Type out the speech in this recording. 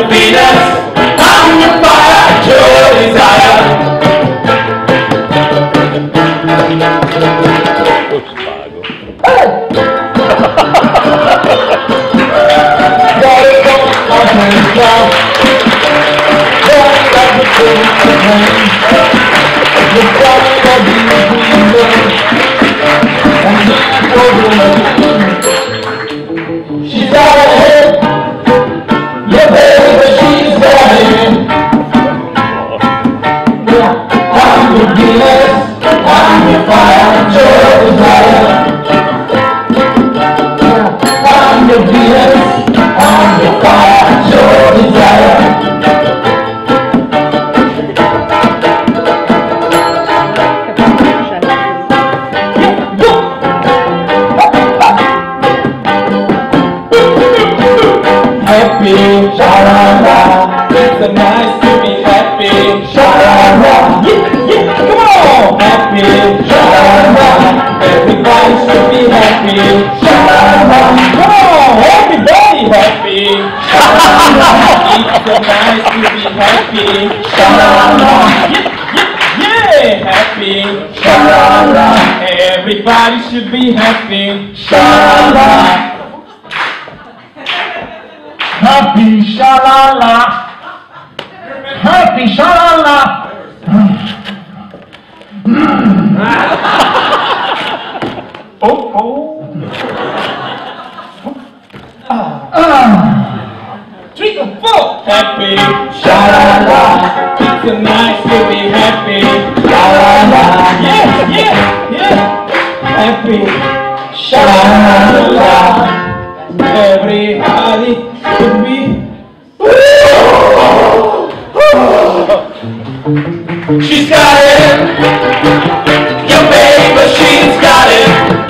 your Venus, I'm your fire, your desire. She's got a head, yeah baby, but she's got it. I'm your Venus, I'm your fire, your desire. I'm your Venus, I'm your fire, your desire. Happy, sha-la-la, it's so nice to be happy, sha-la-la, yeah, come on! Happy, sha-la-la, everybody should be happy, sha-la-la, come on, everybody happy, sha-la-la, it's so nice to be happy, sha-la-la, yeah, happy, sha-la-la, everybody should be happy, sha-la-la. Happy sha-la-la, happy sha-la-la. Three to four. Happy sha-la-la, it's so nice to be happy, sha-la-la, yeah. Happy sha-la-la, everybody should be. She's got it, your baby, she's got it.